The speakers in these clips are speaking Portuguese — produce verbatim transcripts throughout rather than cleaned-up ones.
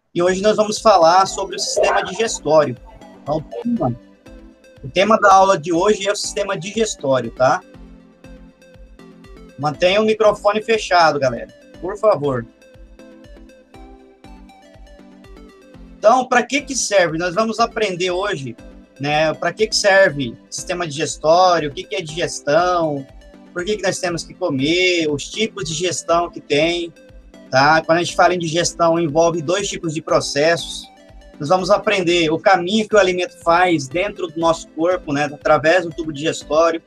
e hoje nós vamos falar sobre o sistema digestório. Então, o tema, o tema da aula de hoje é o sistema digestório, tá? Mantenha o microfone fechado, galera, por favor. Então, para que que serve? Nós vamos aprender hoje, né, para que que serve o sistema digestório, o que que é digestão, por que que nós temos que comer, os tipos de digestão que tem, tá? Quando a gente fala em digestão, envolve dois tipos de processos. Nós vamos aprender o caminho que o alimento faz dentro do nosso corpo, né, através do tubo digestório.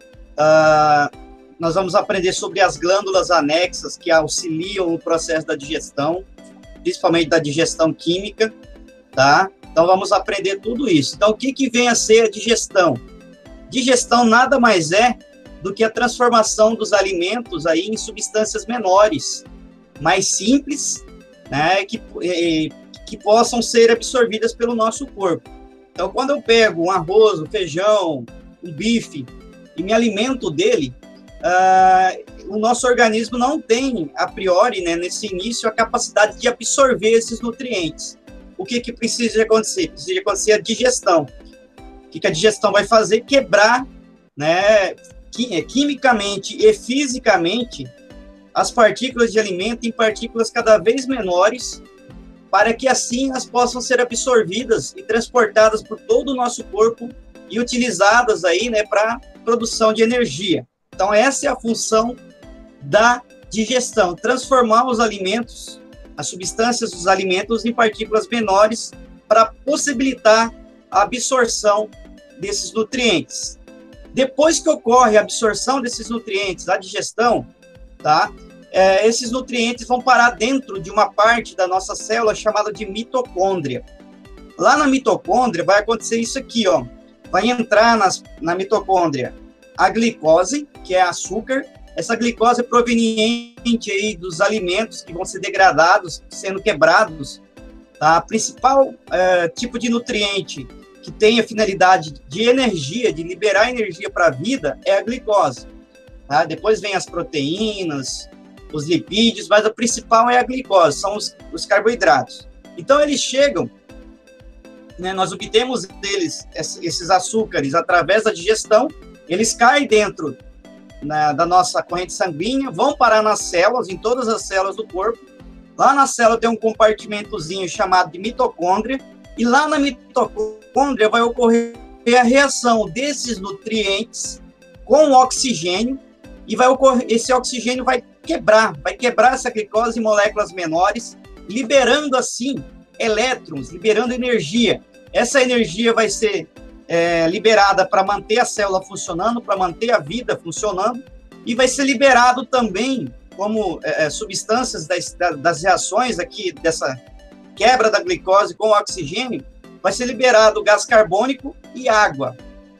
Uh, nós vamos aprender sobre as glândulas anexas que auxiliam no processo da digestão, principalmente da digestão química, tá? Então, vamos aprender tudo isso. Então, o que que vem a ser a digestão? Digestão nada mais é do que a transformação dos alimentos aí em substâncias menores, mais simples, né, que, que possam ser absorvidas pelo nosso corpo. Então, quando eu pego um arroz, um feijão, um bife, e me alimento dele, uh, o nosso organismo não tem, a priori, né, nesse início, a capacidade de absorver esses nutrientes. O que que precisa acontecer? Precisa acontecer a digestão. O que que a digestão vai fazer? Quebrar, né, quimicamente e fisicamente as partículas de alimento em partículas cada vez menores, para que assim elas possam ser absorvidas e transportadas por todo o nosso corpo e utilizadas aí, né, para produção de energia. Então, essa é a função da digestão, transformar os alimentos, as substâncias dos alimentos em partículas menores para possibilitar a absorção desses nutrientes. Depois que ocorre a absorção desses nutrientes, a digestão, tá? É, esses nutrientes vão parar dentro de uma parte da nossa célula chamada de mitocôndria. Lá na mitocôndria vai acontecer isso aqui, ó. Vai entrar nas, na mitocôndria a glicose, que é açúcar. Essa glicose é proveniente aí dos alimentos que vão ser degradados, sendo quebrados. Tá? O principal é, tipo de nutriente que tem a finalidade de energia, de liberar energia para a vida, é a glicose. Tá? Depois vem as proteínas, os lipídios, mas a principal é a glicose, são os, os carboidratos. Então, eles chegam, né, nós obtemos deles esses açúcares através da digestão, eles caem dentro na, da nossa corrente sanguínea, vão parar nas células, em todas as células do corpo. Lá na célula tem um compartimentozinho chamado de mitocôndria, e lá na mitocôndria vai ocorrer a reação desses nutrientes com o oxigênio, e vai ocorrer, esse oxigênio vai quebrar, vai quebrar essa glicose em moléculas menores, liberando assim elétrons, liberando energia. Essa energia vai ser é, liberada para manter a célula funcionando, para manter a vida funcionando, e vai ser liberado também como é, substâncias das, das reações aqui, dessa quebra da glicose com o oxigênio, vai ser liberado gás carbônico e água.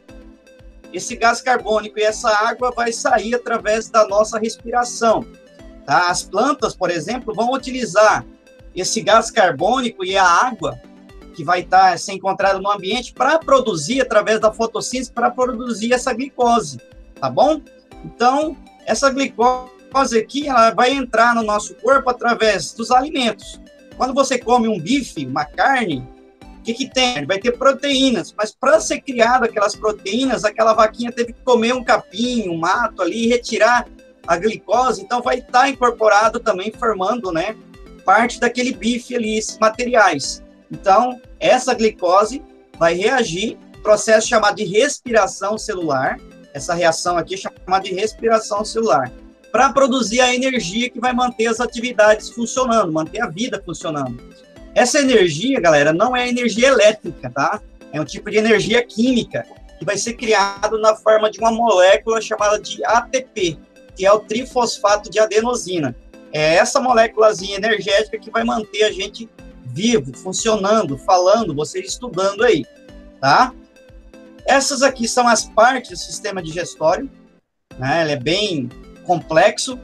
Esse gás carbônico e essa água vai sair através da nossa respiração. Tá? As plantas, por exemplo, vão utilizar esse gás carbônico e a água que vai estar ser encontrado no ambiente para produzir, através da fotossíntese, para produzir essa glicose, tá bom? Então, essa glicose aqui, ela vai entrar no nosso corpo através dos alimentos. Quando você come um bife, uma carne, o que que tem? Vai ter proteínas, mas para ser criado aquelas proteínas, aquela vaquinha teve que comer um capim, um mato ali, e retirar a glicose, então vai estar incorporado também, formando, né, parte daquele bife ali, esses materiais. Então, essa glicose vai reagir, processo chamado de respiração celular, essa reação aqui é chamada de respiração celular, para produzir a energia que vai manter as atividades funcionando, manter a vida funcionando. Essa energia, galera, não é energia elétrica, tá? É um tipo de energia química que vai ser criado na forma de uma molécula chamada de A T P, que é o trifosfato de adenosina. É essa moléculazinha energética que vai manter a gente vivo, funcionando, falando, vocês estudando aí, tá? Essas aqui são as partes do sistema digestório, né? Ele é bem complexo,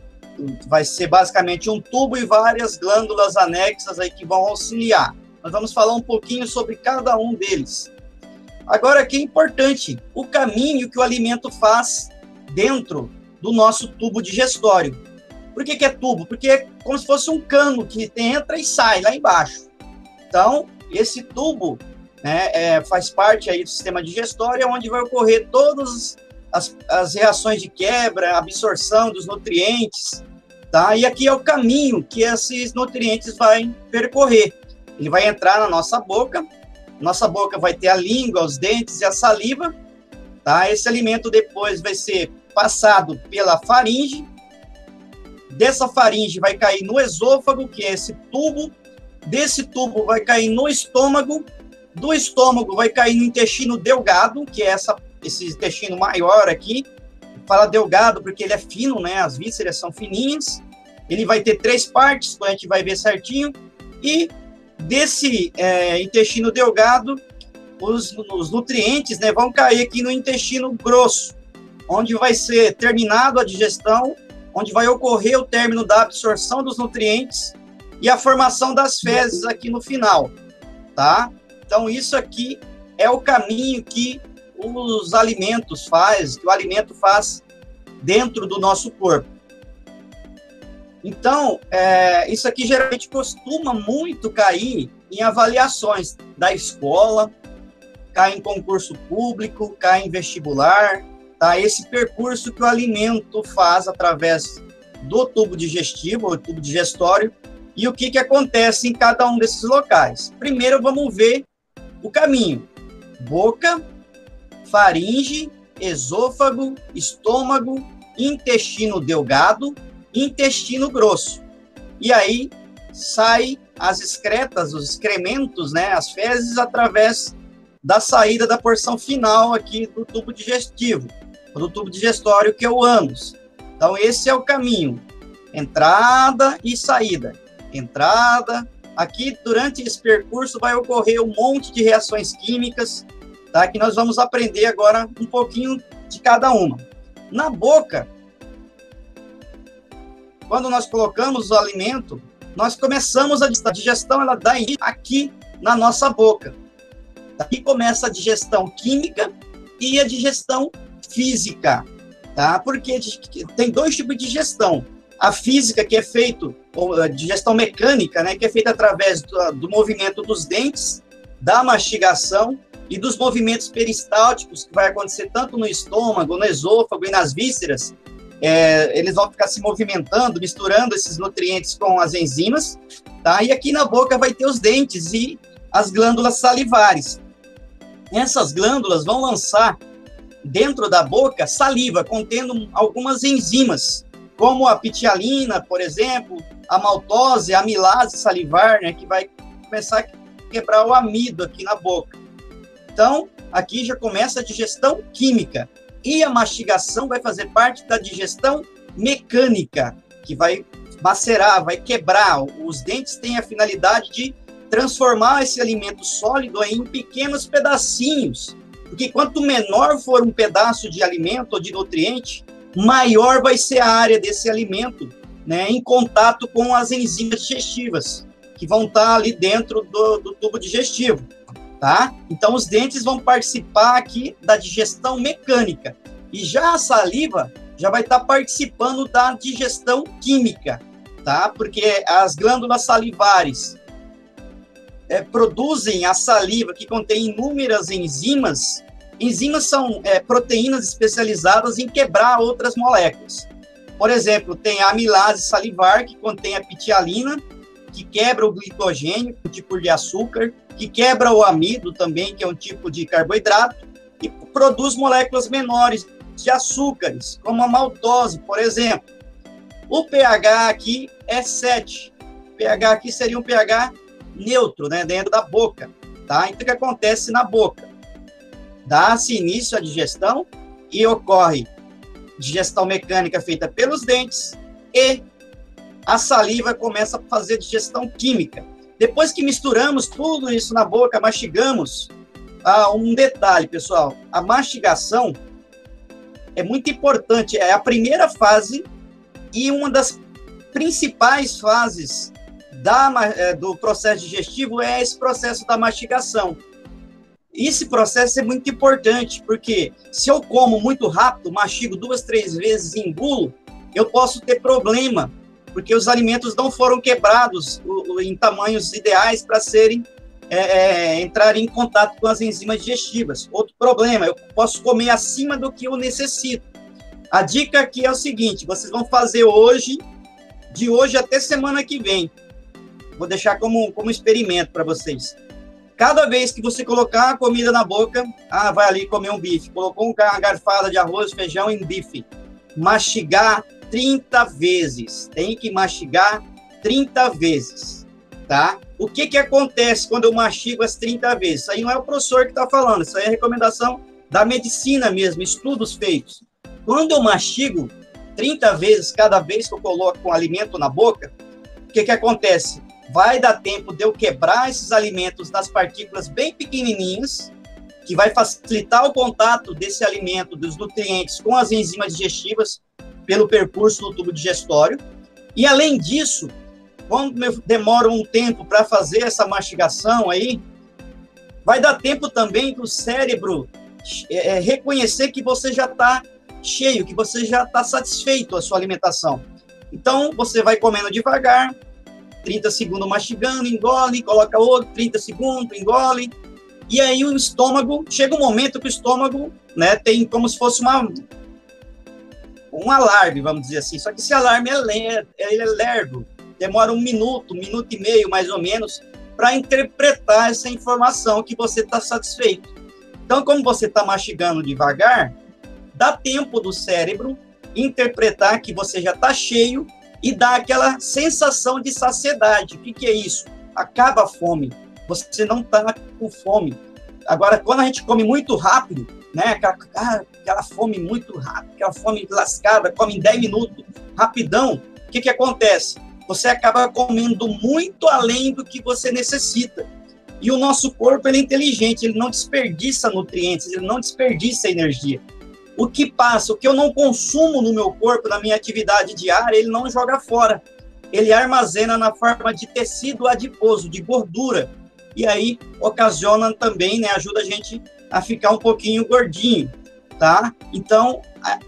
vai ser basicamente um tubo e várias glândulas anexas aí que vão auxiliar. Nós vamos falar um pouquinho sobre cada um deles. Agora, aqui é importante, o caminho que o alimento faz dentro do nosso tubo digestório. Por que que é tubo? Porque é como se fosse um cano que entra e sai lá embaixo. Então, esse tubo, né, é, faz parte aí do sistema digestório, onde vai ocorrer todas as, as reações de quebra, absorção dos nutrientes, tá? E aqui é o caminho que esses nutrientes vão percorrer. Ele vai entrar na nossa boca, nossa boca vai ter a língua, os dentes e a saliva, tá? Esse alimento depois vai ser passado pela faringe, dessa faringe vai cair no esôfago, que é esse tubo, desse tubo vai cair no estômago, do estômago vai cair no intestino delgado, que é essa, esse intestino maior aqui, fala delgado porque ele é fino, né? As vísceras são fininhas, ele vai ter três partes, a gente vai ver certinho, e desse é, intestino delgado, os, os nutrientes, né, vão cair aqui no intestino grosso, onde vai ser terminado a digestão, onde vai ocorrer o término da absorção dos nutrientes e a formação das fezes aqui no final, tá? Então, isso aqui é o caminho que os alimentos faz, que o alimento faz dentro do nosso corpo. Então, é, isso aqui geralmente costuma muito cair em avaliações da escola, cai em concurso público, cai em vestibular, tá? Esse percurso que o alimento faz através do tubo digestivo, ou tubo digestório, e o que, que acontece em cada um desses locais. Primeiro, vamos ver o caminho. Boca, faringe, esôfago, estômago, intestino delgado, intestino grosso. E aí sai as excretas, os excrementos, né, as fezes, através da saída da porção final aqui do tubo digestivo, do tubo digestório, que é o ânus. Então, esse é o caminho. Entrada e saída. Entrada. Aqui, durante esse percurso, vai ocorrer um monte de reações químicas, tá? Que nós vamos aprender agora um pouquinho de cada uma. Na boca, quando nós colocamos o alimento, nós começamos a digestão, ela dá início aqui na nossa boca. Aqui começa a digestão química e a digestão física, tá? Porque tem dois tipos de digestão. A física, que é feito, ou a digestão mecânica, né, que é feita através do, do movimento dos dentes, da mastigação e dos movimentos peristálticos, que vai acontecer tanto no estômago, no esôfago e nas vísceras. É, eles vão ficar se movimentando, misturando esses nutrientes com as enzimas, tá? E aqui na boca vai ter os dentes e as glândulas salivares. Essas glândulas vão lançar dentro da boca saliva, contendo algumas enzimas, como a pitialina, por exemplo, a maltose, a amilase salivar, né, que vai começar a quebrar o amido aqui na boca. Então, aqui já começa a digestão química. E a mastigação vai fazer parte da digestão mecânica, que vai macerar, vai quebrar. Os dentes têm a finalidade de transformar esse alimento sólido em pequenos pedacinhos, porque quanto menor for um pedaço de alimento ou de nutriente, maior vai ser a área desse alimento, né, em contato com as enzimas digestivas, que vão estar ali dentro do, do tubo digestivo, tá? Então, os dentes vão participar aqui da digestão mecânica, e já a saliva já vai estar participando da digestão química, tá? Porque as glândulas salivares é, produzem a saliva, que contém inúmeras enzimas. Enzimas são é, proteínas especializadas em quebrar outras moléculas. Por exemplo, tem a amilase salivar, que contém a pitialina, que quebra o glicogênio, um tipo de açúcar, que quebra o amido também, que é um tipo de carboidrato, e produz moléculas menores de açúcares, como a maltose, por exemplo. O pH aqui é sete. O pH aqui seria um pH neutro, né, dentro da boca, tá? Então, o que acontece na boca? Dá-se início à digestão e ocorre digestão mecânica feita pelos dentes e a saliva começa a fazer digestão química. Depois que misturamos tudo isso na boca, mastigamos, ah, um detalhe, pessoal, a mastigação é muito importante, é a primeira fase e uma das principais fases da, do processo digestivo é esse processo da mastigação. Esse processo é muito importante, porque se eu como muito rápido, mastigo duas, três vezes e engulo, eu posso ter problema, porque os alimentos não foram quebrados em tamanhos ideais para serem é, é, entrar em contato com as enzimas digestivas. Outro problema, eu posso comer acima do que eu necessito. A dica aqui é o seguinte, vocês vão fazer hoje, de hoje até semana que vem. Vou deixar como, como experimento para vocês. Cada vez que você colocar a comida na boca, ah, vai ali comer um bife, colocou uma garfada de arroz, feijão em bife, mastigar trinta vezes, tem que mastigar trinta vezes, tá? O que que acontece quando eu mastigo as trinta vezes? Isso aí não é o professor que está falando, isso aí é recomendação da medicina mesmo, estudos feitos. Quando eu mastigo trinta vezes, cada vez que eu coloco um alimento na boca, o que que acontece? Vai dar tempo de eu quebrar esses alimentos nas partículas bem pequenininhas, que vai facilitar o contato desse alimento, dos nutrientes, com as enzimas digestivas, pelo percurso do tubo digestório. E, além disso, quando eu demoro um tempo para fazer essa mastigação aí, vai dar tempo também do cérebro é, reconhecer que você já está cheio, que você já está satisfeito a sua alimentação. Então, você vai comendo devagar, trinta segundos mastigando, engole, coloca outro, trinta segundos, engole, e aí o estômago, chega um momento que o estômago, né, tem como se fosse uma, um alarme, vamos dizer assim, só que esse alarme é lerdo, ele é lerdo, demora um minuto, um minuto e meio, mais ou menos, para interpretar essa informação que você está satisfeito. Então, como você está mastigando devagar, dá tempo do cérebro interpretar que você já está cheio e dá aquela sensação de saciedade. O que, que é isso? Acaba a fome. Você não está com fome. Agora, quando a gente come muito rápido, né, aquela, aquela fome muito rápida, aquela fome lascada, come em dez minutos, rapidão, o que, que acontece? Você acaba comendo muito além do que você necessita. E o nosso corpo ele é inteligente, ele não desperdiça nutrientes, ele não desperdiça energia. O que passa, o que eu não consumo no meu corpo, na minha atividade diária, ele não joga fora. Ele armazena na forma de tecido adiposo, de gordura. E aí, ocasiona também, né, ajuda a gente a ficar um pouquinho gordinho, tá? Então, a...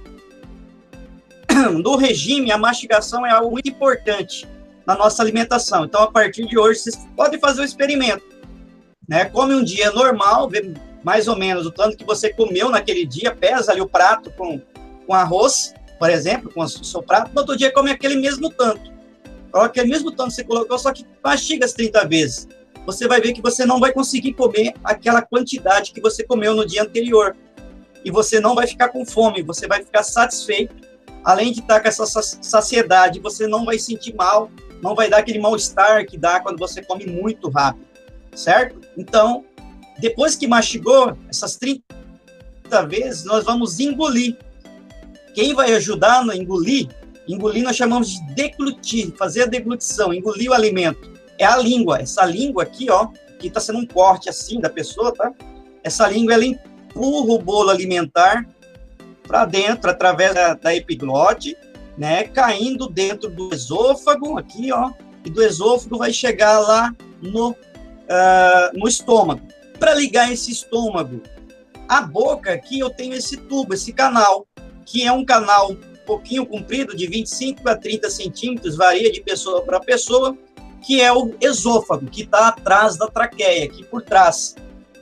no regime, a mastigação é algo muito importante na nossa alimentação. Então, a partir de hoje, vocês podem fazer o experimento, né? Come um dia normal, vê mais ou menos o tanto que você comeu naquele dia, pesa ali o prato com, com arroz, por exemplo, com o seu prato, no outro dia come aquele mesmo tanto. Coloca aquele mesmo tanto que você colocou, só que mastiga as trinta vezes. Você vai ver que você não vai conseguir comer aquela quantidade que você comeu no dia anterior. E você não vai ficar com fome, você vai ficar satisfeito. Além de estar com essa saciedade, você não vai sentir mal, não vai dar aquele mal-estar que dá quando você come muito rápido, certo? Então, depois que mastigou essas trinta vezes, nós vamos engolir. Quem vai ajudar no engolir, engolir nós chamamos de deglutir, fazer a deglutição, engolir o alimento. É a língua, essa língua aqui, ó, que está sendo um corte assim da pessoa, tá? Essa língua, ela empurra o bolo alimentar para dentro, através da, da epiglote, né, caindo dentro do esôfago, aqui, ó, e do esôfago vai chegar lá no, uh, no estômago. Para ligar esse estômago à boca, aqui eu tenho esse tubo, esse canal, que é um canal um pouquinho comprido, de vinte e cinco a trinta centímetros, varia de pessoa para pessoa, que é o esôfago, que está atrás da traqueia, aqui por trás,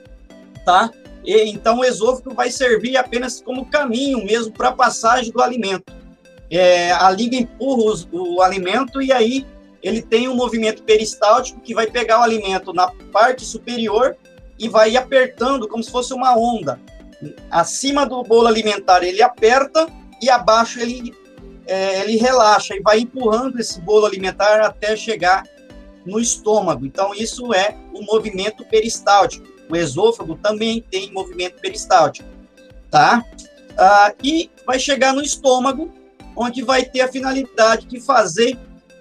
tá? E, então, o esôfago vai servir apenas como caminho mesmo para a passagem do alimento. É, a língua empurra os, o alimento e aí ele tem um movimento peristáltico que vai pegar o alimento na parte superior e vai apertando como se fosse uma onda. Acima do bolo alimentar ele aperta e abaixo ele, é, ele relaxa e vai empurrando esse bolo alimentar até chegar no estômago. Então, isso é o movimento peristáltico. O esôfago também tem movimento peristáltico, tá? Ah, e vai chegar no estômago, onde vai ter a finalidade de fazer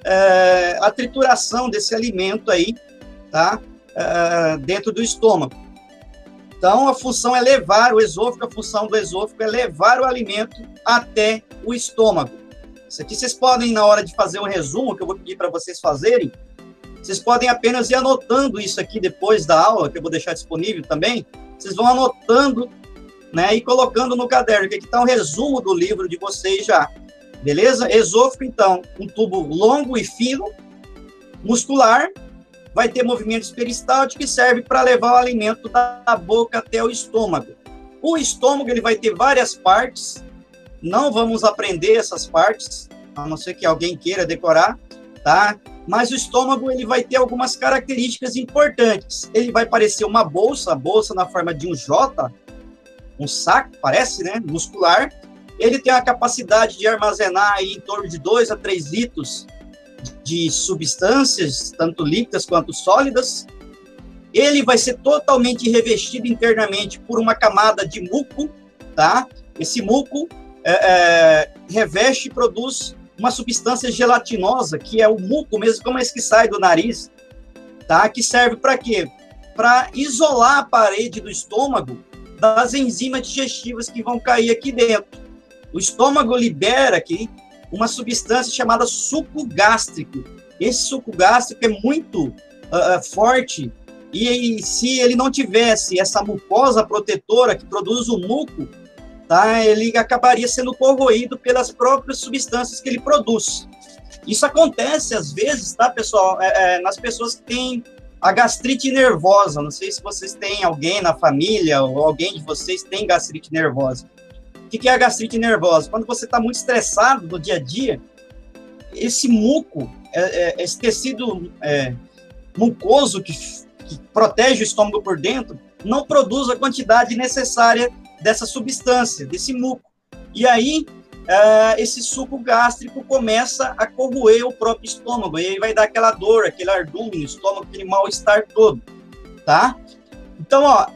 é, a trituração desse alimento aí, tá? É, dentro do estômago. Então, a função é levar o esôfago, a função do esôfago é levar o alimento até o estômago. Isso aqui vocês podem, na hora de fazer um resumo, que eu vou pedir para vocês fazerem, vocês podem apenas ir anotando isso aqui depois da aula, que eu vou deixar disponível também. Vocês vão anotando, né, e colocando no caderno, que aqui está um resumo do livro de vocês já. Beleza? Esôfago, então, um tubo longo e fino, muscular, vai ter movimentos peristálticos que servem para levar o alimento da boca até o estômago. O estômago ele vai ter várias partes, não vamos aprender essas partes, a não ser que alguém queira decorar, tá? Mas o estômago ele vai ter algumas características importantes. Ele vai parecer uma bolsa, a bolsa na forma de um J, um saco, parece, né? Muscular. Ele tem a capacidade de armazenar aí em torno de dois a três litros de substâncias, tanto líquidas quanto sólidas. Ele vai ser totalmente revestido internamente por uma camada de muco, tá? Esse muco é, é, reveste e produz uma substância gelatinosa, que é o muco mesmo, como esse que sai do nariz, tá? Que serve para quê? Para isolar a parede do estômago das enzimas digestivas que vão cair aqui dentro. O estômago libera aqui uma substância chamada suco gástrico. Esse suco gástrico é muito uh, forte, e, e se ele não tivesse essa mucosa protetora que produz o muco, tá, ele acabaria sendo corroído pelas próprias substâncias que ele produz. Isso acontece às vezes, tá, pessoal, é, é, nas pessoas que têm a gastrite nervosa. Não sei se vocês têm alguém na família ou alguém de vocês tem gastrite nervosa. O que é a gastrite nervosa? Quando você está muito estressado no dia a dia, esse muco, é, é, esse tecido é, mucoso que, que protege o estômago por dentro, não produz a quantidade necessária dessa substância, desse muco. E aí, é, esse suco gástrico começa a corroer o próprio estômago, e aí vai dar aquela dor, aquele ardume no estômago, aquele mal-estar todo, tá? Então, ó,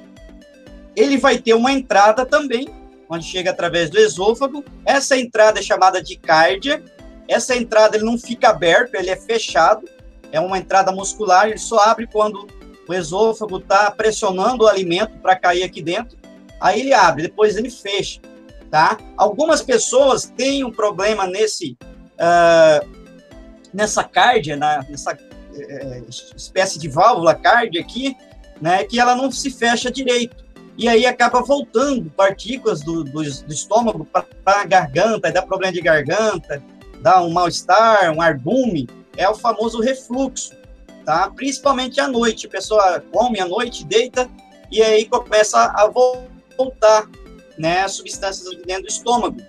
ele vai ter uma entrada também, onde chega através do esôfago. Essa entrada é chamada de cárdia. Essa entrada ele não fica aberto, ele é fechado. É uma entrada muscular, ele só abre quando o esôfago está pressionando o alimento para cair aqui dentro. Aí ele abre, depois ele fecha, tá? Algumas pessoas têm um problema nesse, uh, nessa cárdia, na, nessa uh, espécie de válvula cárdia aqui, né, que ela não se fecha direito. E aí acaba voltando partículas do, do, do estômago para a garganta, dá problema de garganta, dá um mal-estar, um ardume, é o famoso refluxo, tá? Principalmente à noite, a pessoa come à noite, deita, e aí começa a voltar, né, as substâncias dentro do estômago.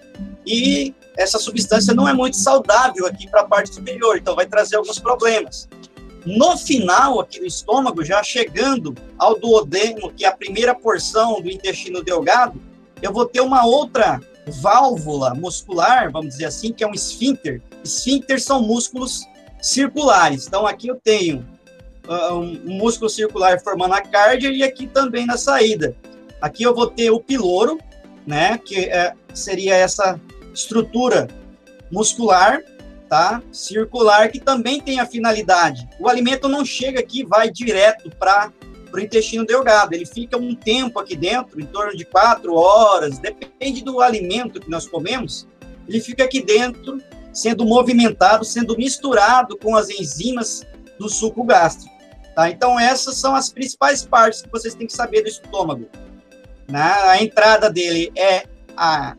E essa substância não é muito saudável aqui para a parte superior, então vai trazer alguns problemas. No final, aqui no estômago, já chegando ao duodeno, que é a primeira porção do intestino delgado, eu vou ter uma outra válvula muscular, vamos dizer assim, que é um esfíncter. Esfíncter são músculos circulares. Então, aqui eu tenho uh, um músculo circular formando a cárdia e aqui também na saída. Aqui eu vou ter o piloro, né, que é, seria essa estrutura muscular, tá? Circular, que também tem a finalidade. O alimento não chega aqui, vai direto para o intestino delgado. Ele fica um tempo aqui dentro, em torno de quatro horas, depende do alimento que nós comemos, ele fica aqui dentro, sendo movimentado, sendo misturado com as enzimas do suco gástrico, tá? Então, essas são as principais partes que vocês têm que saber do estômago. Na, a entrada dele é a,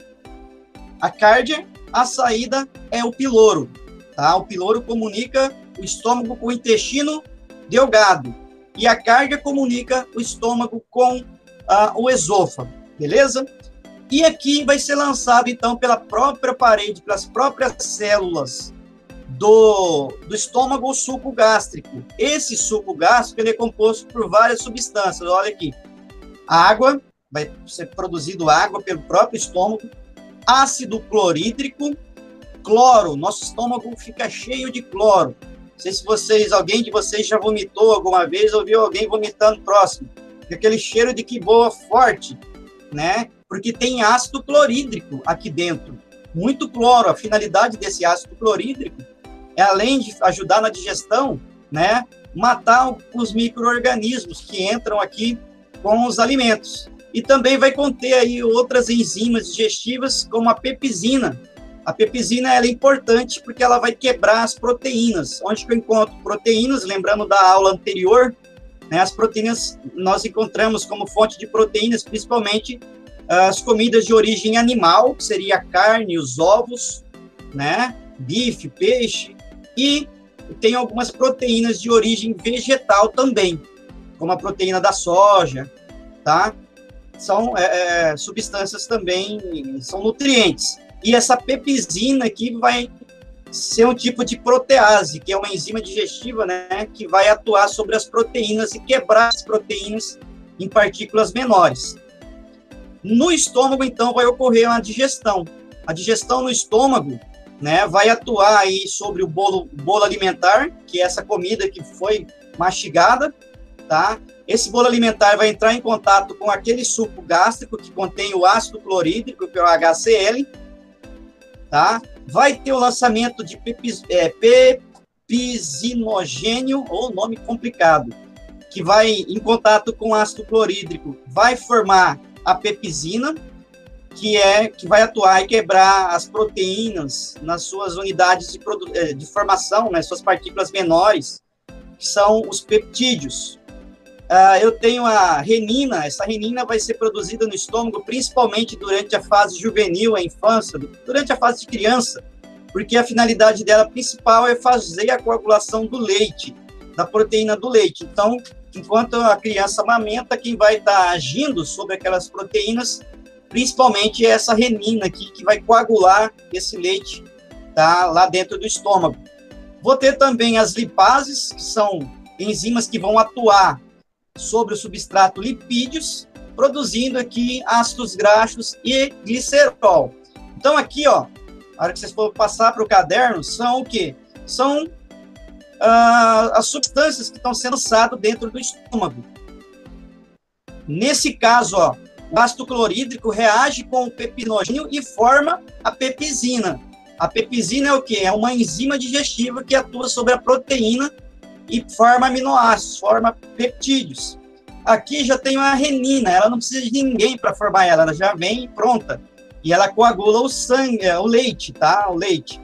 a cárdia, a saída é o piloro. Tá? O piloro comunica o estômago com o intestino delgado. E a cárdia comunica o estômago com ah, o esôfago. Beleza? E aqui vai ser lançado, então, pela própria parede, pelas próprias células do, do estômago, o suco gástrico. Esse suco gástrico ele é composto por várias substâncias. Olha aqui. Água, vai ser produzido água pelo próprio estômago. Ácido clorídrico. Cloro, nosso estômago fica cheio de cloro. Não sei se vocês, alguém de vocês já vomitou alguma vez ou viu alguém vomitando próximo. Fica aquele cheiro de que boa forte, né? Porque tem ácido clorídrico aqui dentro. Muito cloro. A finalidade desse ácido clorídrico é, além de ajudar na digestão, né, matar os micro-organismos que entram aqui com os alimentos. E também vai conter aí outras enzimas digestivas, como a pepsina. A pepsina ela é importante porque ela vai quebrar as proteínas. Onde que eu encontro proteínas? Lembrando da aula anterior, né, as proteínas nós encontramos como fonte de proteínas, principalmente as comidas de origem animal, que seria a carne, os ovos, né, bife, peixe, e tem algumas proteínas de origem vegetal também, como a proteína da soja, tá? São é, é, substâncias também, são nutrientes. E essa pepsina aqui vai ser um tipo de protease, que é uma enzima digestiva, né, que vai atuar sobre as proteínas e quebrar as proteínas em partículas menores. No estômago, então, vai ocorrer uma digestão. A digestão no estômago, né, vai atuar aí sobre o bolo, bolo alimentar, que é essa comida que foi mastigada, tá? Esse bolo alimentar vai entrar em contato com aquele suco gástrico que contém o ácido clorídrico, que é o H C L, tá? Vai ter o lançamento de pepis, é, pepsinogênio, ou nome complicado, que vai em contato com o ácido clorídrico, vai formar a pepsina, que é que vai atuar e quebrar as proteínas nas suas unidades de, de formação, nas suas partículas menores, que são os peptídeos. Uh, eu tenho a renina. Essa renina vai ser produzida no estômago, principalmente durante a fase juvenil, a infância, durante a fase de criança, porque a finalidade dela principal é fazer a coagulação do leite, da proteína do leite. Então, enquanto a criança amamenta, quem vai estar agindo sobre aquelas proteínas, principalmente é essa renina aqui, que vai coagular esse leite, tá, lá dentro do estômago. Vou ter também as lipases, que são enzimas que vão atuar sobre o substrato lipídios, produzindo aqui ácidos graxos e glicerol. Então, aqui, ó, a hora que vocês for passar para o caderno, são o quê? São ah, as substâncias que estão sendo lançadas dentro do estômago. Nesse caso, ó, o ácido clorídrico reage com o pepsinogênio e forma a pepsina. A pepsina é o quê? É uma enzima digestiva que atua sobre a proteína e forma aminoácidos, forma peptídeos. Aqui já tem uma renina, ela não precisa de ninguém para formar ela, ela já vem pronta. E ela coagula o sangue, o leite, tá? O leite.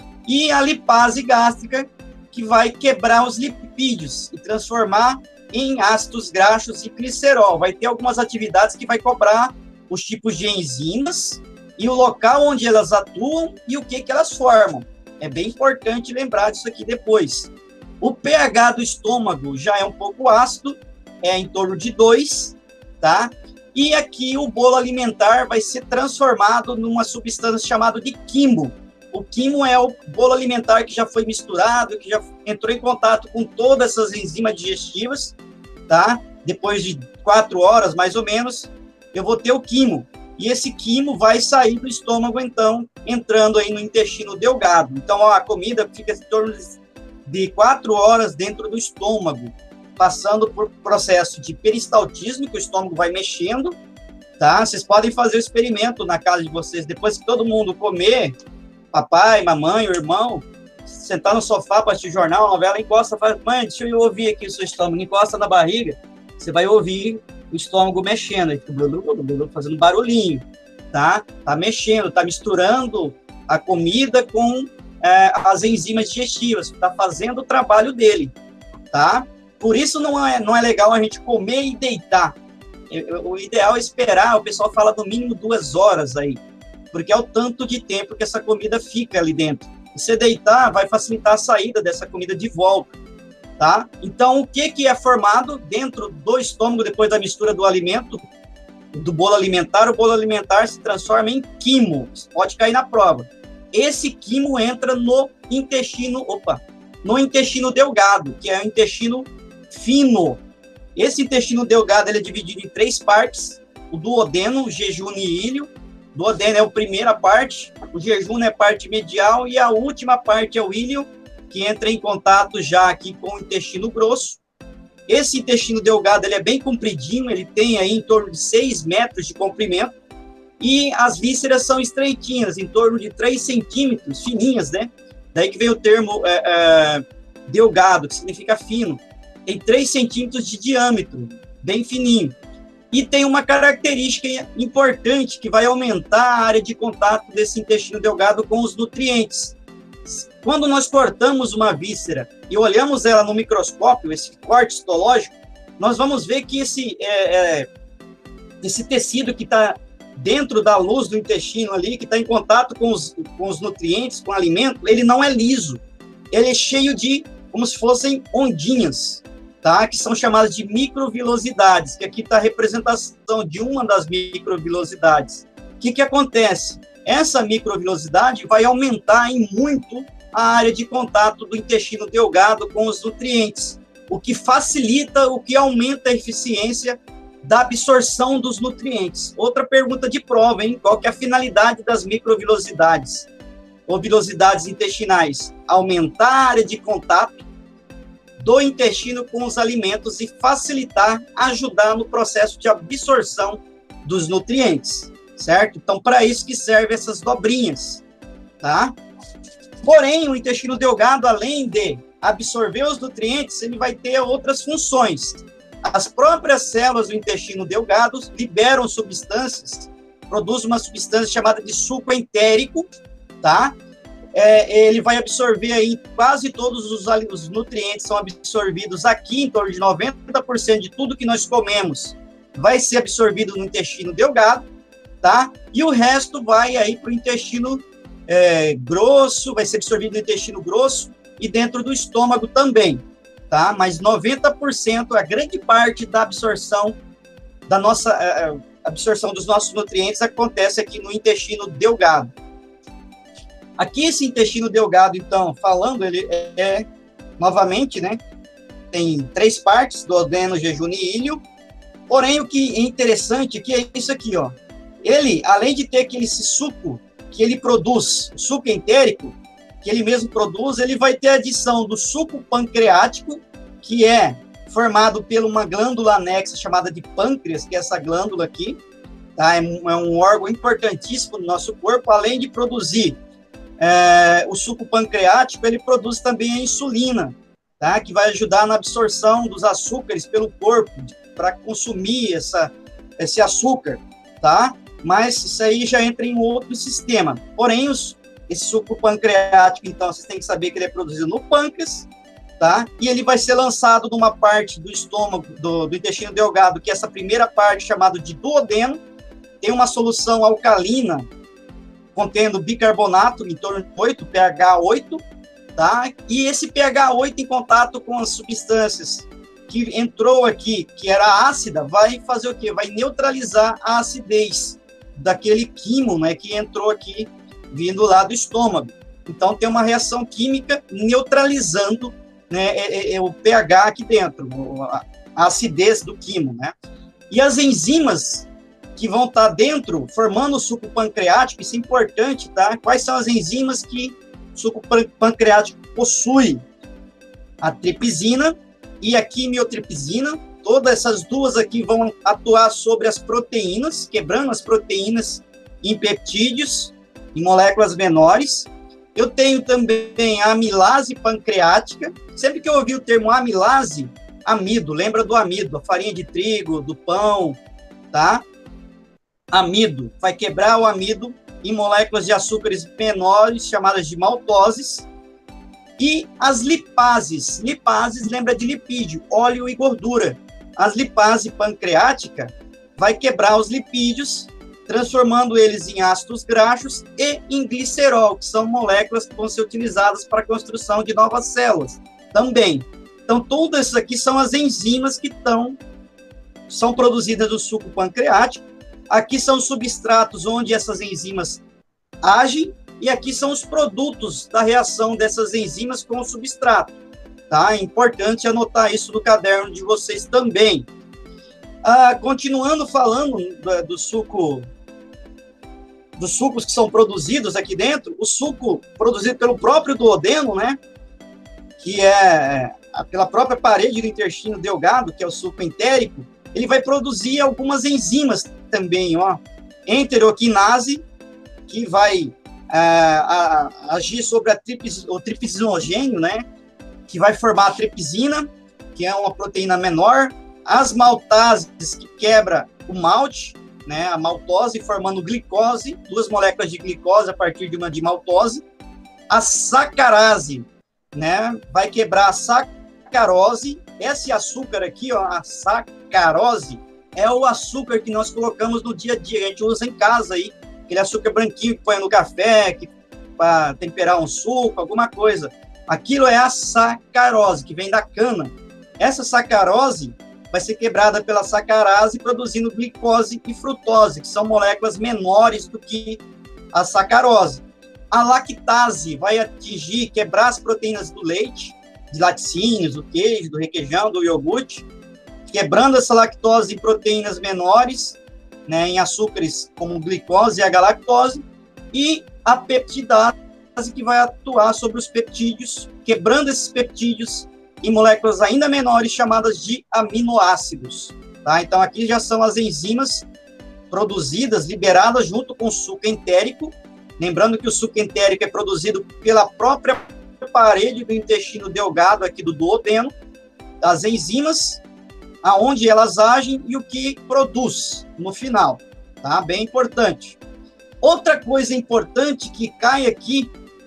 E a lipase gástrica, que vai quebrar os lipídios e transformar em ácidos graxos e glicerol. Vai ter algumas atividades que vai cobrar os tipos de enzimas e o local onde elas atuam e o que, que elas formam. É bem importante lembrar disso aqui depois. O pH do estômago já é um pouco ácido, é em torno de dois, tá? E aqui o bolo alimentar vai ser transformado numa substância chamada de quimo. O quimo é o bolo alimentar que já foi misturado, que já entrou em contato com todas essas enzimas digestivas, tá? Depois de quatro horas, mais ou menos, eu vou ter o quimo. E esse quimo vai sair do estômago, então, entrando aí no intestino delgado. Então, ó, a comida fica em torno de quatro horas dentro do estômago, passando por processo de peristaltismo, que o estômago vai mexendo, tá? Vocês podem fazer o experimento na casa de vocês, depois que todo mundo comer, papai, mamãe, o irmão, sentar no sofá para assistir jornal, novela, encosta, fala, mãe, deixa eu ouvir aqui o seu estômago, encosta na barriga, você vai ouvir o estômago mexendo, aí fica fazendo barulhinho, tá? Tá mexendo, tá misturando a comida com é, as enzimas digestivas, tá fazendo o trabalho dele, tá? Por isso não é, não é legal a gente comer e deitar. O ideal é esperar, o pessoal fala no mínimo duas horas aí, porque é o tanto de tempo que essa comida fica ali dentro. Você deitar vai facilitar a saída dessa comida de volta, tá? Então, o que, que é formado dentro do estômago depois da mistura do alimento, do bolo alimentar? O bolo alimentar se transforma em quimo, pode cair na prova. Esse quimo entra no intestino, opa, no intestino delgado, que é o intestino fino. Esse intestino delgado ele é dividido em três partes: o duodeno, o jejum e ilho. O duodeno é a primeira parte, o jejum é a parte medial e a última parte é o ilho, que entra em contato já aqui com o intestino grosso. Esse intestino delgado ele é bem compridinho, ele tem aí em torno de seis metros de comprimento e as vísceras são estreitinhas, em torno de três centímetros, fininhas, né? Daí que vem o termo é, é, delgado, que significa fino. Tem três centímetros de diâmetro, bem fininho. E tem uma característica importante que vai aumentar a área de contato desse intestino delgado com os nutrientes. Quando nós cortamos uma víscera e olhamos ela no microscópio, esse corte histológico, nós vamos ver que esse, é, é, esse tecido que está dentro da luz do intestino ali, que está em contato com os, com os nutrientes, com o alimento, ele não é liso. ele é cheio de, como se fossem ondinhas, tá? Que são chamadas de microvilosidades, que aqui está a representação de uma das microvilosidades. O que, que acontece? Essa microvilosidade vai aumentar em muito a área de contato do intestino delgado com os nutrientes, o que facilita, o que aumenta a eficiência da absorção dos nutrientes. Outra pergunta de prova, hein? Qual que é a finalidade das microvilosidades ou vilosidades intestinais? Aumentar a área de contato do intestino com os alimentos e facilitar, ajudar no processo de absorção dos nutrientes, certo? Então, para isso que servem essas dobrinhas, tá? Porém, o intestino delgado, além de absorver os nutrientes, ele vai ter outras funções. As próprias células do intestino delgado liberam substâncias, produzem uma substância chamada de suco entérico, tá? É, ele vai absorver aí quase todos os, os nutrientes são absorvidos aqui, em torno de noventa por cento de tudo que nós comemos vai ser absorvido no intestino delgado, tá? E o resto vai aí para o intestino é, grosso, vai ser absorvido no intestino grosso e dentro do estômago também, tá? Mas noventa por cento, a grande parte da absorção da nossa a absorção dos nossos nutrientes acontece aqui no intestino delgado. Aqui esse intestino delgado, então, falando, ele é, é novamente, né? Tem três partes, duodeno, jejunum e íleo. Porém, o que é interessante aqui é isso aqui, ó. Ele, além de ter aquele suco que ele produz, o suco entérico, que ele mesmo produz, ele vai ter a adição do suco pancreático, que é formado por uma glândula anexa chamada de pâncreas, que é essa glândula aqui, tá? É um, é um órgão importantíssimo no nosso corpo, além de produzir é, o suco pancreático, ele produz também a insulina, tá? Que vai ajudar na absorção dos açúcares pelo corpo, para consumir essa, esse açúcar, tá? Mas isso aí já entra em outro sistema. Porém, os, esse suco pancreático, então, vocês têm que saber que ele é produzido no pâncreas, tá? E ele vai ser lançado numa parte do estômago, do, do intestino delgado, que é essa primeira parte chamada de duodeno, tem uma solução alcalina, contendo bicarbonato, em torno de oito, pH oito, tá? E esse pH oito em contato com as substâncias que entrou aqui, que era ácida, vai fazer o quê? Vai neutralizar a acidez daquele quimo, né, que entrou aqui, vindo lá do estômago. Então, tem uma reação química neutralizando, né, é, é, é o pH aqui dentro, a, a acidez do quimo, né? E as enzimas que vão estar dentro, formando o suco pancreático, isso é importante, tá? Quais são as enzimas que o suco pancreático possui? A tripsina e a quimiotripsina, todas essas duas aqui vão atuar sobre as proteínas, quebrando as proteínas em peptídeos, em moléculas menores. Eu tenho também a amilase pancreática. Sempre que eu ouvir o termo amilase, amido, lembra do amido, a farinha de trigo, do pão, tá? Amido, vai quebrar o amido em moléculas de açúcares menores, chamadas de maltoses. E as lipases, lipases lembra de lipídio, óleo e gordura. As lipase pancreática vai quebrar os lipídios, transformando eles em ácidos graxos e em glicerol, que são moléculas que vão ser utilizadas para a construção de novas células também. Então, tudo isso aqui são as enzimas que estão, são produzidas do suco pancreático. Aqui são os substratos onde essas enzimas agem, e aqui são os produtos da reação dessas enzimas com o substrato, tá? É importante anotar isso no caderno de vocês também. Ah, continuando falando do, do suco, dos sucos que são produzidos aqui dentro, o suco produzido pelo próprio duodeno, né? Que é pela própria parede do intestino delgado, que é o suco entérico, ele vai produzir algumas enzimas também, ó. Enteroquinase, que vai a, a, agir sobre a tripis, o tripsinogênio, né, que vai formar a tripsina, que é uma proteína menor, as maltases, que quebra o malte, né, a maltose, formando glicose, duas moléculas de glicose a partir de uma de maltose, a sacarase, né, vai quebrar a sacarose, esse açúcar aqui, ó, a sacarose, é o açúcar que nós colocamos no dia a dia, a gente usa em casa aí, aquele açúcar branquinho que põe no café, que para temperar um suco, alguma coisa. Aquilo é a sacarose, que vem da cana. Essa sacarose vai ser quebrada pela sacarase, produzindo glicose e frutose, que são moléculas menores do que a sacarose. A lactase vai atingir, quebrar as proteínas do leite, de laticínios, do queijo, do requeijão, do iogurte, quebrando essa lactose em proteínas menores, né, em açúcares como glicose e a galactose, e a peptidase, que vai atuar sobre os peptídeos, quebrando esses peptídeos em moléculas ainda menores, chamadas de aminoácidos. Tá? Então, aqui já são as enzimas produzidas, liberadas junto com o suco entérico. Lembrando que o suco entérico é produzido pela própria parede do intestino delgado, aqui do duodeno, as enzimas, aonde elas agem e o que produz no final. Tá? Bem importante. Outra coisa importante que cai aqui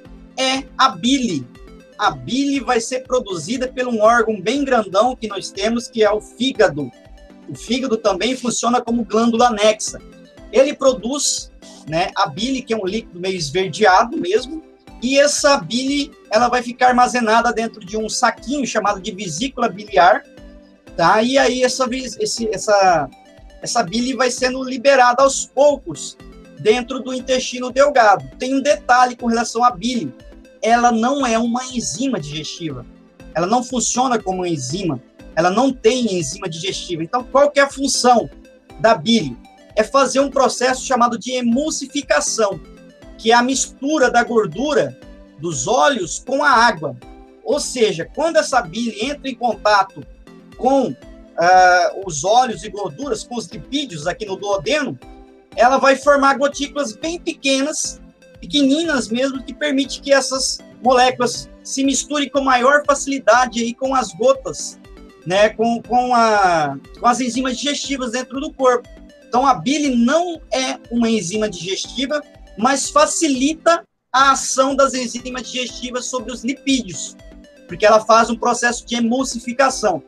é a bile. A bile vai ser produzida por um órgão bem grandão que nós temos, que é o fígado. O fígado também funciona como glândula anexa. Ele produz, né, a bile, que é um líquido meio esverdeado mesmo, e essa bile ela vai ficar armazenada dentro de um saquinho chamado de vesícula biliar, tá? E aí essa, esse, essa, essa bile vai sendo liberada aos poucos dentro do intestino delgado. Tem um detalhe com relação à bile. Ela não é uma enzima digestiva. Ela não funciona como enzima. Ela não tem enzima digestiva. Então, qual que é a função da bile? É fazer um processo chamado de emulsificação, que é a mistura da gordura dos óleos com a água. Ou seja, quando essa bile entra em contato com uh, os óleos e gorduras, com os lipídios aqui no duodeno, ela vai formar gotículas bem pequenas, pequeninas mesmo, que permite que essas moléculas se misturem com maior facilidade aí com as gotas, né, com, com, a, com as enzimas digestivas dentro do corpo. Então, a bile não é uma enzima digestiva, mas facilita a ação das enzimas digestivas sobre os lipídios, porque ela faz um processo de emulsificação.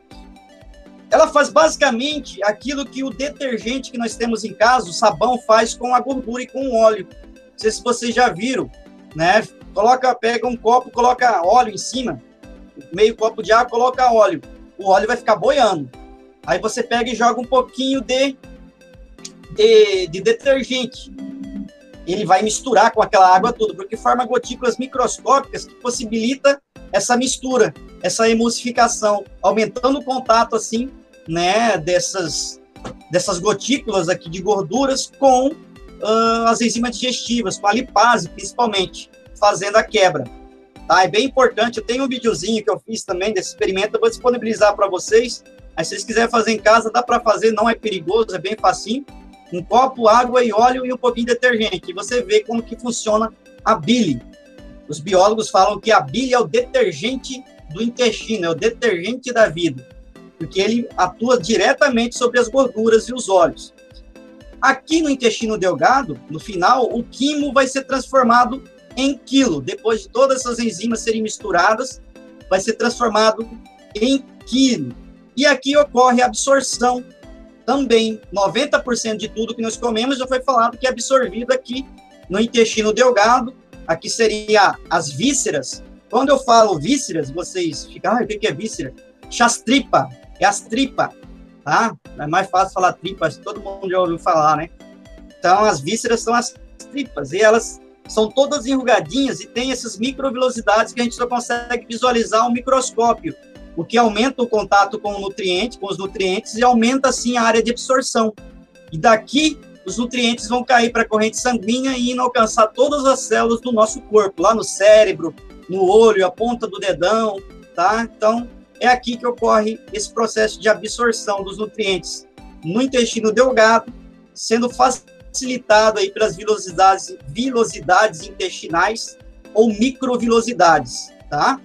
Ela faz basicamente aquilo que o detergente que nós temos em casa, o sabão, faz com a gordura e com o óleo. Não sei se vocês já viram, né? Coloca, pega um copo, coloca óleo em cima, meio copo de água, coloca óleo. O óleo vai ficar boiando. Aí você pega e joga um pouquinho de, de, de detergente. Ele vai misturar com aquela água toda, porque forma gotículas microscópicas que possibilita essa mistura, essa emulsificação, aumentando o contato, assim, né, dessas, dessas gotículas aqui de gorduras com uh, as enzimas digestivas, com a lipase, principalmente, fazendo a quebra. Tá? É bem importante. Eu tenho um videozinho que eu fiz também desse experimento, eu vou disponibilizar para vocês. Aí, se vocês quiserem fazer em casa, dá para fazer, não é perigoso, é bem facinho. Um copo, água e óleo e um pouquinho de detergente. E você vê como que funciona a bile. Os biólogos falam que a bile é o detergente do intestino, é o detergente da vida, porque ele atua diretamente sobre as gorduras e os óleos. Aqui no intestino delgado, no final, o quimo vai ser transformado em quilo. Depois de todas essas enzimas serem misturadas, vai ser transformado em quilo. E aqui ocorre a absorção também. noventa por cento de tudo que nós comemos já foi falado que é absorvido aqui no intestino delgado. Aqui seria as vísceras. Quando eu falo vísceras, vocês ficam, ah, o que é víscera? Chastripa, é as tripas, tá? É mais fácil falar tripas, todo mundo já ouviu falar, né? Então, as vísceras são as tripas, e elas são todas enrugadinhas e tem essas microvilosidades que a gente só consegue visualizar ao microscópio, o que aumenta o contato com o nutriente, com os nutrientes, e aumenta, assim, a área de absorção. E daqui, os nutrientes vão cair para a corrente sanguínea e indo alcançar todas as células do nosso corpo, lá no cérebro, no olho, a ponta do dedão, tá? Então, é aqui que ocorre esse processo de absorção dos nutrientes no intestino delgado, sendo facilitado aí pelas vilosidades, vilosidades intestinais ou microvilosidades, tá?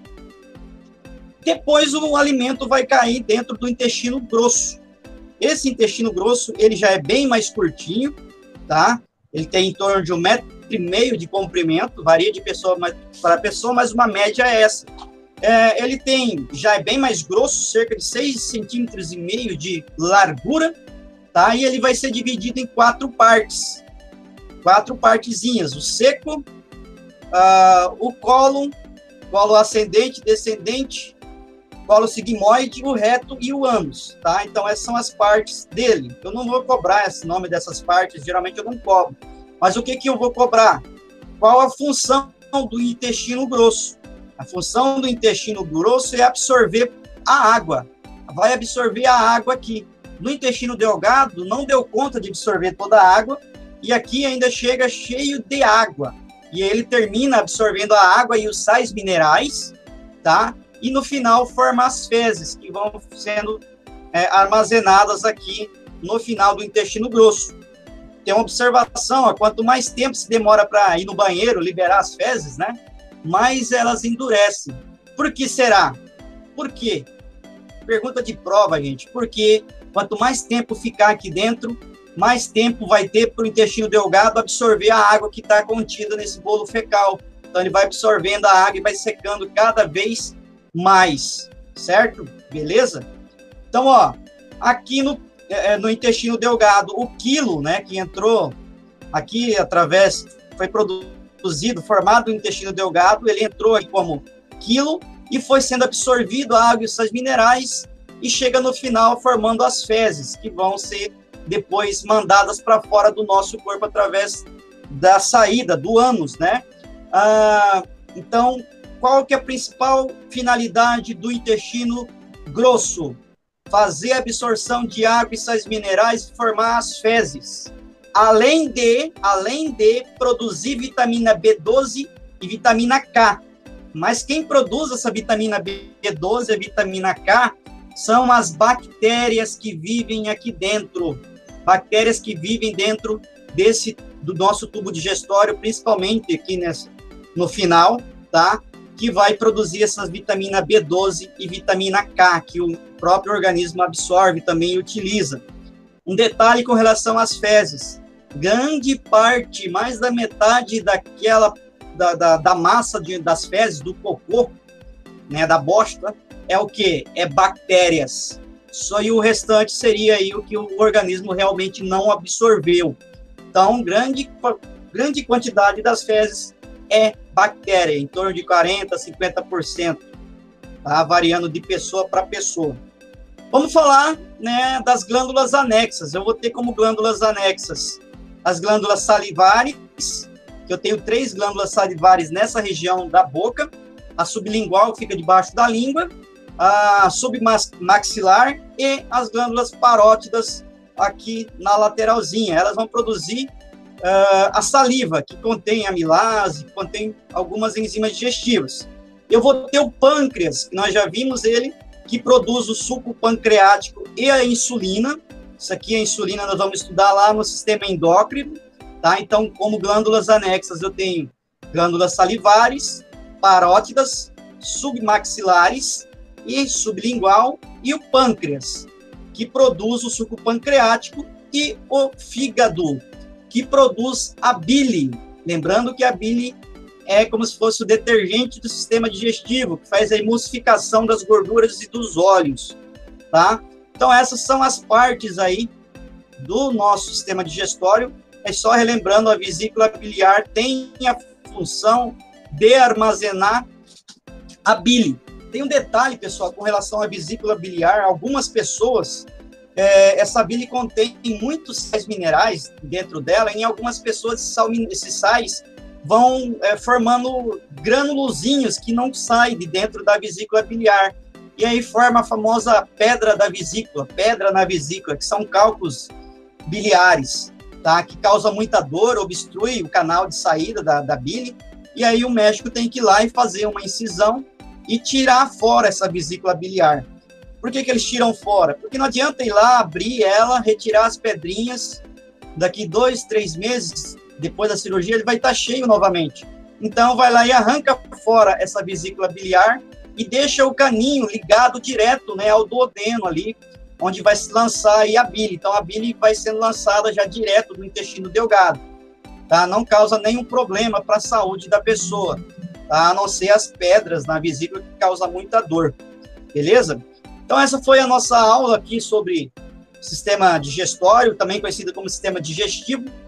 Depois, o alimento vai cair dentro do intestino grosso. Esse intestino grosso, ele já é bem mais curtinho, tá? Ele tem em torno de um metro e meio de comprimento, varia de pessoa para pessoa, mas uma média é essa. É, ele tem, já é bem mais grosso, cerca de seis centímetros e meio de largura, tá? E ele vai ser dividido em quatro partes, quatro partezinhas: o seco, uh, o cólon, colo ascendente, descendente, colo sigmoide, o reto e o ânus, tá? Então, essas são as partes dele. Eu não vou cobrar esse nome dessas partes, geralmente eu não cobro. Mas o que que eu vou cobrar? Qual a função do intestino grosso? A função do intestino grosso é absorver a água. Vai absorver a água aqui. No intestino delgado, não deu conta de absorver toda a água, e aqui ainda chega cheio de água. E ele termina absorvendo a água e os sais minerais, tá? E no final forma as fezes, que vão sendo é, armazenadas aqui no final do intestino grosso. Tem uma observação, ó, quanto mais tempo se demora para ir no banheiro, liberar as fezes, né? Mais elas endurecem. Por que será? Por quê? Pergunta de prova, gente. Porque quanto mais tempo ficar aqui dentro, mais tempo vai ter para o intestino delgado absorver a água que está contida nesse bolo fecal. Então, ele vai absorvendo a água e vai secando cada vez mais, certo? Beleza? Então, ó, aqui no, é, no intestino delgado, o quilo, né, que entrou aqui através, foi produzido, formado no intestino delgado, ele entrou aí como quilo e foi sendo absorvido a água e os sais minerais e chega no final formando as fezes, que vão ser depois mandadas para fora do nosso corpo através da saída, do ânus, né? Ah, então, qual que é a principal finalidade do intestino grosso? Fazer a absorção de água e sais minerais e formar as fezes. Além de, além de produzir vitamina B doze e vitamina K. Mas quem produz essa vitamina B doze e a vitamina K são as bactérias que vivem aqui dentro. Bactérias que vivem dentro desse, do nosso tubo digestório, principalmente aqui nesse, no final, tá? Que vai produzir essas vitamina B doze e vitamina K, que o próprio organismo absorve também e utiliza. Um detalhe com relação às fezes. Grande parte, mais da metade daquela, da, da, da massa de, das fezes, do cocô, né, da bosta, é o quê? É bactérias. Só e o restante seria aí o que o organismo realmente não absorveu. Então, grande, grande quantidade das fezes é bactéria, em torno de quarenta por cento, cinquenta por cento, tá? Variando de pessoa para pessoa. Vamos falar, né, das glândulas anexas. Eu vou ter como glândulas anexas as glândulas salivares, que eu tenho três glândulas salivares nessa região da boca, a sublingual, que fica debaixo da língua, a submaxilar e as glândulas parótidas aqui na lateralzinha. Elas vão produzir uh, a saliva, que contém amilase, que contém algumas enzimas digestivas. Eu vou ter o pâncreas, que nós já vimos ele, que produz o suco pancreático e a insulina. Isso aqui, a insulina, nós vamos estudar lá no sistema endócrino, tá? Então, como glândulas anexas, eu tenho glândulas salivares, parótidas, submaxilares e sublingual, e o pâncreas, que produz o suco pancreático, e o fígado, que produz a bile. Lembrando que a bile é como se fosse o detergente do sistema digestivo, que faz a emulsificação das gorduras e dos óleos, tá? Então, essas são as partes aí do nosso sistema digestório. É só relembrando, a vesícula biliar tem a função de armazenar a bile. Tem um detalhe, pessoal, com relação à vesícula biliar. Algumas pessoas, é, essa bile contém muitos sais minerais dentro dela. Em algumas pessoas, esses sais vão é, formando granulozinhos que não saem de dentro da vesícula biliar. E aí forma a famosa pedra da vesícula, pedra na vesícula, que são cálculos biliares, tá? Que causa muita dor, obstrui o canal de saída da, da bile. E aí o médico tem que ir lá e fazer uma incisão e tirar fora essa vesícula biliar. Por que que eles tiram fora? Porque não adianta ir lá, abrir ela, retirar as pedrinhas, daqui dois, três meses, depois da cirurgia, ele vai estar cheio novamente. Então, vai lá e arranca fora essa vesícula biliar e deixa o caninho ligado direto, né, ao duodeno ali, onde vai se lançar aí a bile. Então, a bile vai sendo lançada já direto do intestino delgado, tá? Não causa nenhum problema para a saúde da pessoa, tá? A não ser as pedras na vesícula, que causa muita dor, beleza? Então, essa foi a nossa aula aqui sobre sistema digestório, também conhecido como sistema digestivo.